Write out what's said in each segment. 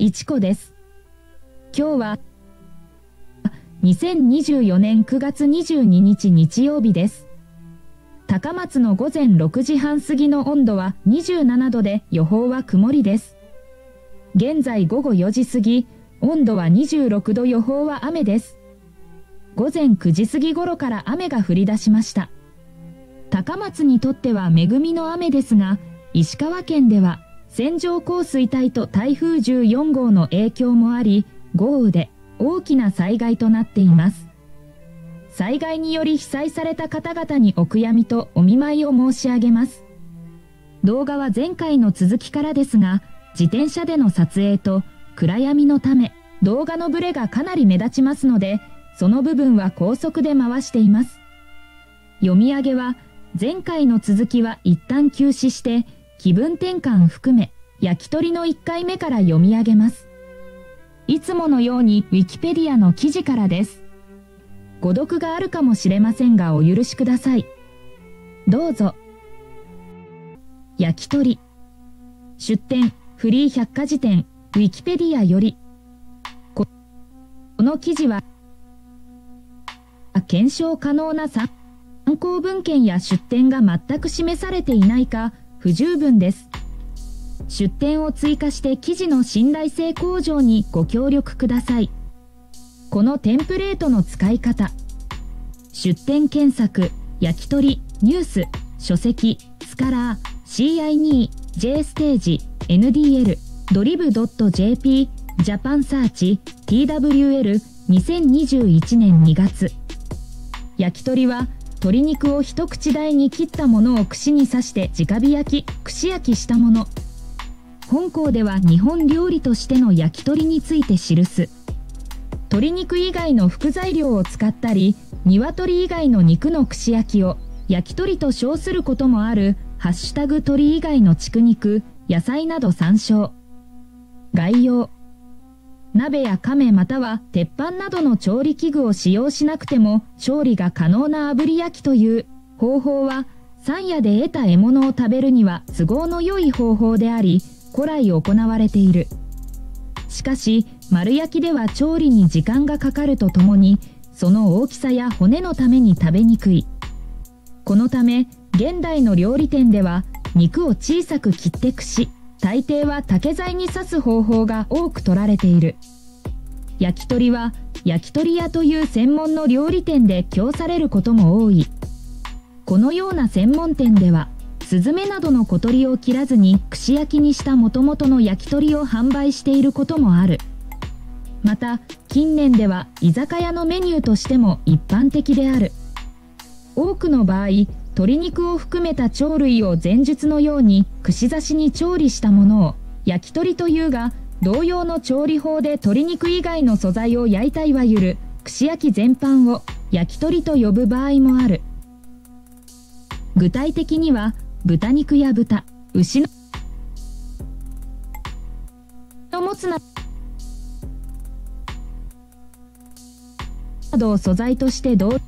いちこです。今日は2024年9月22日日曜日です。高松の午前6時半過ぎの温度は27度で予報は曇りです。現在午後4時過ぎ、温度は26度、予報は雨です。午前9時過ぎ頃から雨が降り出しました。高松にとっては恵みの雨ですが、石川県では線状降水帯と台風14号の影響もあり、豪雨で大きな災害となっています。災害により被災された方々にお悔やみとお見舞いを申し上げます。動画は前回の続きからですが、自転車での撮影と暗闇のため動画のブレがかなり目立ちますので、その部分は高速で回しています。読み上げは前回の続きは一旦休止して気分転換含め焼き鳥の1回目から読み上げます。いつものようにウィキペディアの記事からです。誤読があるかもしれませんがお許しください。どうぞ。焼き鳥。出典フリー百科事典ウィキペディアより。この記事は検証可能な参考文献や出典が全く示されていないか不十分です。出典を追加して記事の信頼性向上にご協力ください。このテンプレートの使い方。出典検索、焼き鳥、ニュース、書籍、スカラー、CI2、J ステージ、NDL、ドリブ .jp、ジャパンサーチ、TWL、2021年2月。焼き鳥は、鶏肉を一口大に切ったものを串に刺して直火焼き、串焼きしたもの。本項では日本料理としての焼き鳥について記す。鶏肉以外の副材料を使ったり、鶏以外の肉の串焼きを焼き鳥と称することもある、ハッシュタグ鶏以外の畜肉、野菜など参照。概要。鍋や亀または鉄板などの調理器具を使用しなくても調理が可能な炙り焼きという方法は、山野で得た獲物を食べるには都合の良い方法であり、古来行われている。しかし、丸焼きでは調理に時間がかかるとともに、その大きさや骨のために食べにくい。このため、現代の料理店では、肉を小さく切って串、大抵は竹材に刺す方法が多く取られている。焼き鳥は、焼き鳥屋という専門の料理店で供されることも多い。このような専門店では、スズメなどの小鳥を切らずに串焼きにした元々の焼き鳥を販売していることもある。また、近年では居酒屋のメニューとしても一般的である。多くの場合、鶏肉を含めた鳥類を前述のように串刺しに調理したものを焼き鳥というが、同様の調理法で鶏肉以外の素材を焼いたいわゆる串焼き全般を焼き鳥と呼ぶ場合もある。具体的には、豚肉や豚、牛のもつなどを素材として同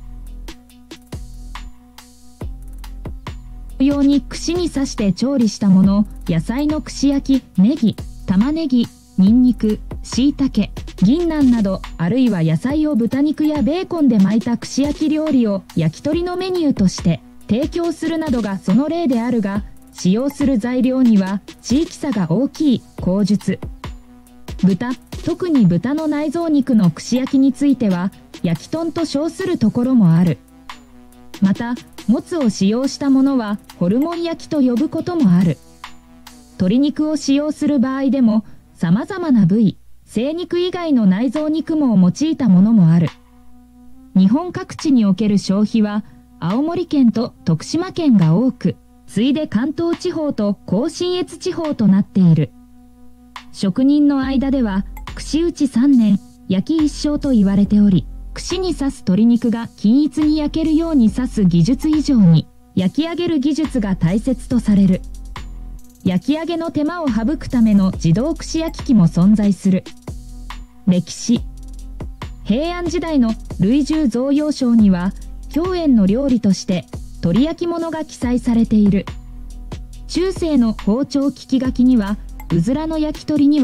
様に串に刺して調理したもの、野菜の串焼き、ネギ、玉ねぎ、ニンニク、椎茸、銀杏など、あるいは野菜を豚肉やベーコンで巻いた串焼き料理を焼き鳥のメニューとして提供するなどがその例であるが、使用する材料には地域差が大きい口述。豚、特に豚の内臓肉の串焼きについては、焼き豚と称するところもある。また、もつを使用したものはホルモン焼きと呼ぶこともある。鶏肉を使用する場合でも、様々な部位、精肉以外の内臓肉も用いたものもある。日本各地における消費は、青森県と徳島県が多く、次いで関東地方と甲信越地方となっている。職人の間では、串打ち3年、焼き一生と言われており、串に刺す鶏肉が均一に焼けるように刺す技術以上に、焼き上げる技術が大切とされる。焼き上げの手間を省くための自動串焼き機も存在する。歴史。平安時代の類従贈用書には、狂宴の料理として鶏焼き物が記載されている。中世の包丁利き書きには、うずらの焼き鳥には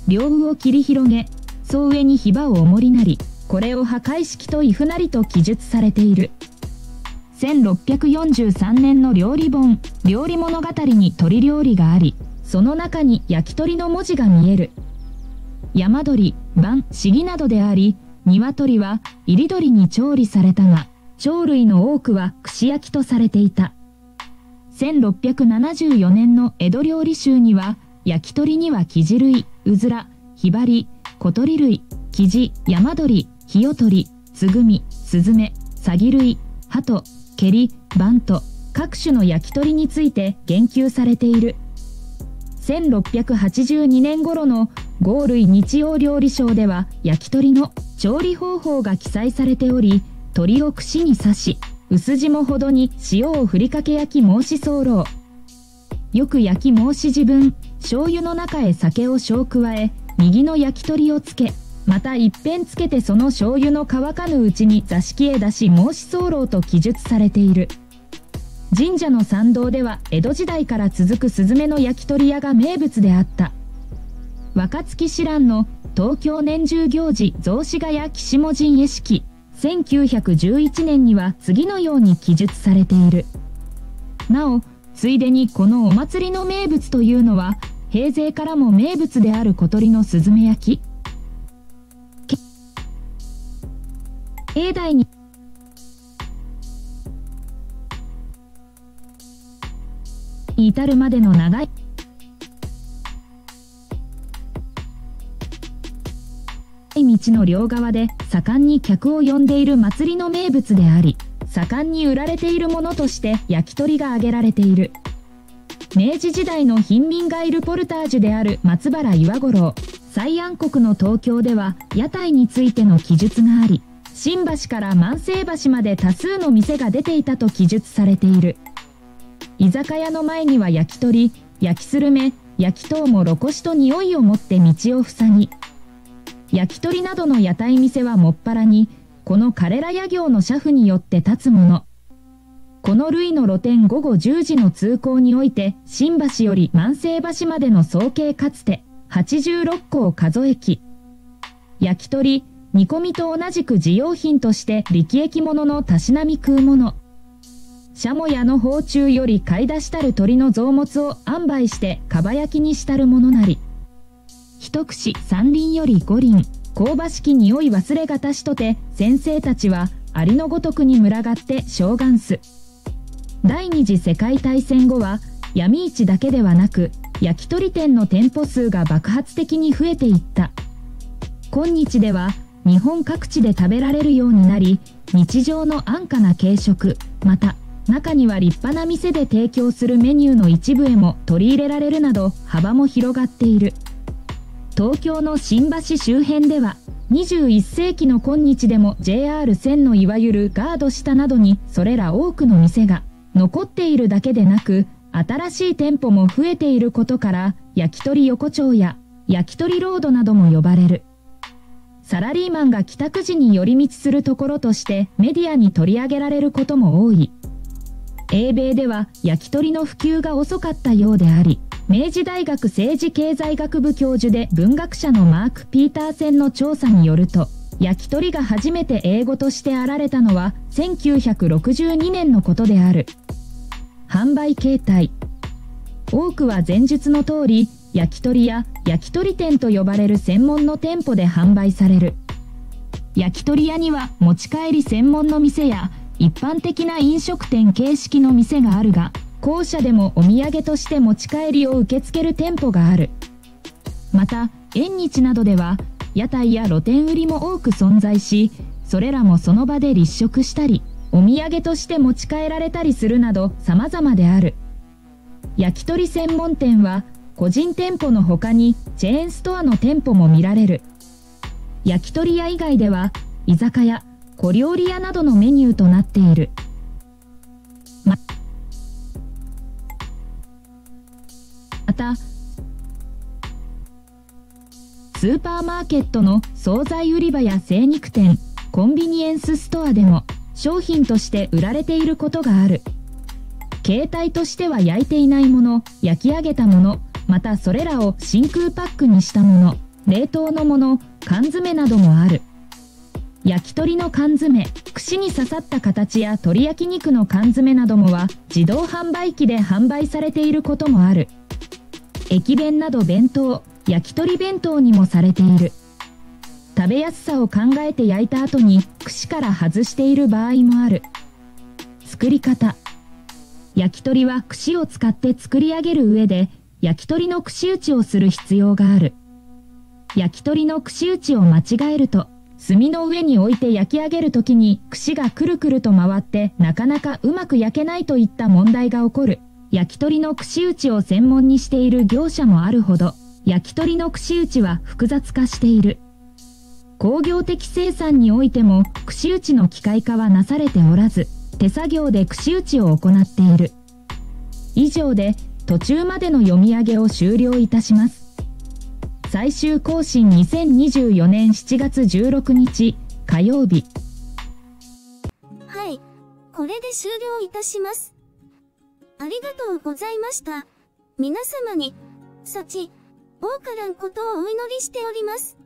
両右を切り広げ、総上に火場を重りなり、これを破壊式と異譜なりと記述されている。1643年の料理本、料理物語に鳥料理があり、その中に焼き鳥の文字が見える。山鳥、晩、シギなどであり、鶏は入り鳥に調理されたが、鳥類の多くは串焼きとされていた。1674年の江戸料理集には、焼き鳥にはキジ類、うずら、ヒバリ、小鳥類、キジ、山鳥、ヒヨトリ、ツグミ、スズメ、サギ類、ハト、ケリ、バンと各種の焼き鳥について言及されている。1682年頃の豪類日曜料理賞では焼き鳥の調理方法が記載されており、鳥を串に刺し、薄霜ほどに塩をふりかけ焼き申し候。よく焼き申し自分、醤油の中へ酒を少加え、右の焼き鳥をつけ、また一遍つけてその醤油の乾かぬうちに座敷へ出し申し候と記述されている。神社の参道では江戸時代から続くスズメの焼き鳥屋が名物であった。若槻紫蘭の東京年中行事雑司ヶ谷岸母神会式1911年には次のように記述されている。なお、ついでにこのお祭りの名物というのは、平勢からも名物である小鳥のスズメ焼き。境内に至るまでの長い道の両側で盛んに客を呼んでいる祭りの名物であり、盛んに売られているものとして焼き鳥が挙げられている。明治時代の貧民街ルポルタージュである松原岩五郎、最安国の東京では屋台についての記述があり、新橋から万世橋まで多数の店が出ていたと記述されている。居酒屋の前には焼き鳥、焼きスルメ、焼きとうもろこしと匂いを持って道を塞ぎ、焼き鳥などの屋台店はもっぱらに、この彼ら屋業の車夫によって立つもの。この類の露店午後10時の通行において、新橋より万世橋までの総計かつて、86個を数えき。焼き鳥、煮込みと同じく事用品として力液物のたしなみ食うもの。しゃも屋の包中より買い出したる鳥の臓物を販売してかば焼きにしたるものなり。一串三輪より五輪、香ばしき匂い忘れがたしとて、先生たちはありのごとくに群がって将願す。第二次世界大戦後は、闇市だけではなく、焼き鳥店の店舗数が爆発的に増えていった。今日では、日本各地で食べられるようになり、日常の安価な軽食、また、中には立派な店で提供するメニューの一部へも取り入れられるなど、幅も広がっている。東京の新橋周辺では、21世紀の今日でも JR 線のいわゆるガード下などにそれら多くの店が残っているだけでなく、新しい店舗も増えていることから、焼き鳥横丁や焼き鳥ロードなども呼ばれる。サラリーマンが帰宅時に寄り道するところとしてメディアに取り上げられることも多い。英米では焼き鳥の普及が遅かったようであり、明治大学政治経済学部教授で文学者のマーク・ピーターセンの調査によると、焼き鳥が初めて英語としてあられたのは1962年のことである。販売形態。多くは前述の通り、焼き鳥や焼き鳥店と呼ばれる専門の店舗で販売される。焼き鳥屋には持ち帰り専門の店や一般的な飲食店形式の店があるが、後者でもお土産として持ち帰りを受け付ける店舗がある。また、縁日などでは、屋台や露店売りも多く存在し、それらもその場で立食したり、お土産として持ち帰られたりするなど様々である。焼き鳥専門店は、個人店舗の他にチェーンストアの店舗も見られる。焼き鳥屋以外では、居酒屋、小料理屋などのメニューとなっている。また、スーパーマーケットの惣菜売り場や精肉店、コンビニエンスストアでも商品として売られていることがある。形態としては焼いていないもの、焼き上げたもの、またそれらを真空パックにしたもの、 冷凍のもの、缶詰などもある。焼き鳥の缶詰、串に刺さった形や鶏焼肉の缶詰などもは自動販売機で販売されていることもある。駅弁など弁当、焼き鳥弁当にもされている。食べやすさを考えて焼いた後に串から外している場合もある。作り方。焼き鳥は串を使って作り上げる上で、焼き鳥の串打ちをする必要がある。焼き鳥の串打ちを間違えると、炭の上に置いて焼き上げるときに串がくるくると回ってなかなかうまく焼けないといった問題が起こる。焼き鳥の串打ちを専門にしている業者もあるほど、焼き鳥の串打ちは複雑化している。工業的生産においても串打ちの機械化はなされておらず、手作業で串打ちを行っている。以上で途中までの読み上げを終了いたします。最終更新2024年7月16日火曜日。 はい、これで終了いたします。ありがとうございました。皆様に、幸、多からんことをお祈りしております。